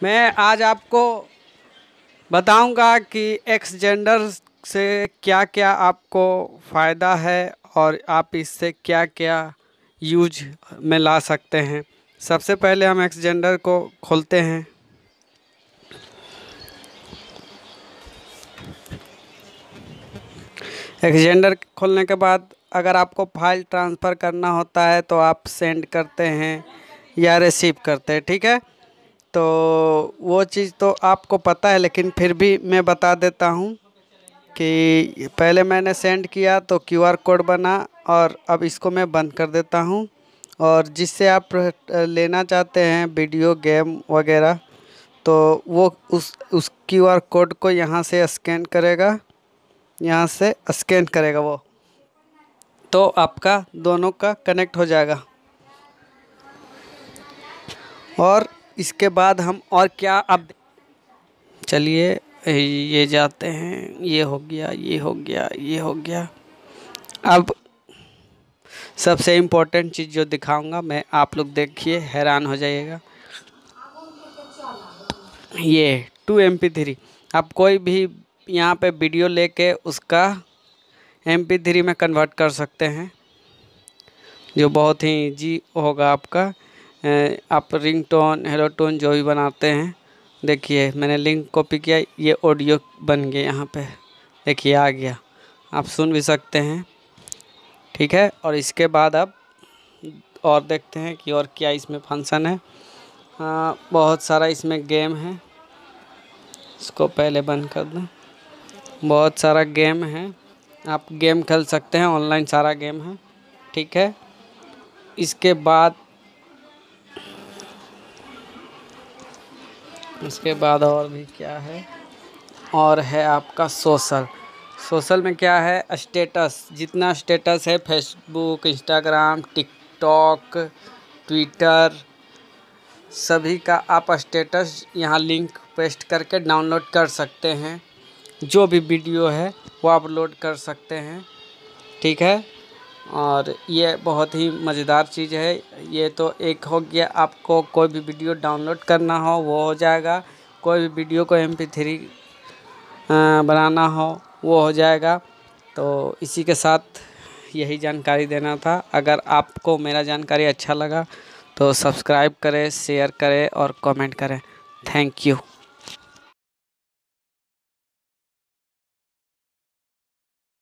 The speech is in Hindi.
मैं आज आपको बताऊंगा कि एक्सजेंडर से क्या क्या आपको फ़ायदा है और आप इससे क्या क्या यूज में ला सकते हैं। सबसे पहले हम एक्सजेंडर को खोलते हैं। एक्सजेंडर खोलने के बाद अगर आपको फाइल ट्रांसफ़र करना होता है तो आप सेंड करते हैं या रिसीव करते हैं, ठीक है। तो वो चीज़ तो आपको पता है, लेकिन फिर भी मैं बता देता हूँ कि पहले मैंने सेंड किया तो क्यूआर कोड बना और अब इसको मैं बंद कर देता हूँ। और जिससे आप लेना चाहते हैं वीडियो गेम वगैरह, तो वो उस क्यूआर कोड को यहाँ से स्कैन करेगा, यहाँ से स्कैन करेगा वो, तो आपका दोनों का कनेक्ट हो जाएगा। और इसके बाद हम और क्या, अब चलिए ये जाते हैं, ये हो गया, ये हो गया, ये हो गया। अब सबसे इम्पोर्टेंट चीज़ जो दिखाऊंगा मैं, आप लोग देखिए हैरान हो जाइएगा। ये 2MP3 आप कोई भी यहाँ पे वीडियो लेके उसका MP3 में कन्वर्ट कर सकते हैं, जो बहुत ही ईजी होगा आपका। आप रिंगटोन, हेलो टोन जो भी बनाते हैं, देखिए मैंने लिंक कॉपी किया, ये ऑडियो बन गया, यहाँ पे देखिए आ गया, आप सुन भी सकते हैं, ठीक है। और इसके बाद अब और देखते हैं कि और क्या इसमें फंक्शन है। हाँ, बहुत सारा इसमें गेम है, इसको पहले बंद कर दूँ। बहुत सारा गेम है, आप गेम खेल सकते हैं, ऑनलाइन सारा गेम है, ठीक है। इसके बाद और भी क्या है, और है आपका सोशल में क्या है, स्टेटस, जितना स्टेटस है फेसबुक, इंस्टाग्राम, टिकटॉक, ट्विटर, सभी का आप स्टेटस यहाँ लिंक पेस्ट करके डाउनलोड कर सकते हैं। जो भी वीडियो है वो अपलोड कर सकते हैं, ठीक है। और ये बहुत ही मज़ेदार चीज़ है। ये तो एक हो गया, आपको कोई भी वीडियो डाउनलोड करना हो वो हो जाएगा, कोई भी वीडियो को MP3 बनाना हो वो हो जाएगा। तो इसी के साथ यही जानकारी देना था। अगर आपको मेरा जानकारी अच्छा लगा तो सब्सक्राइब करें, शेयर करें और कमेंट करें। Thank you.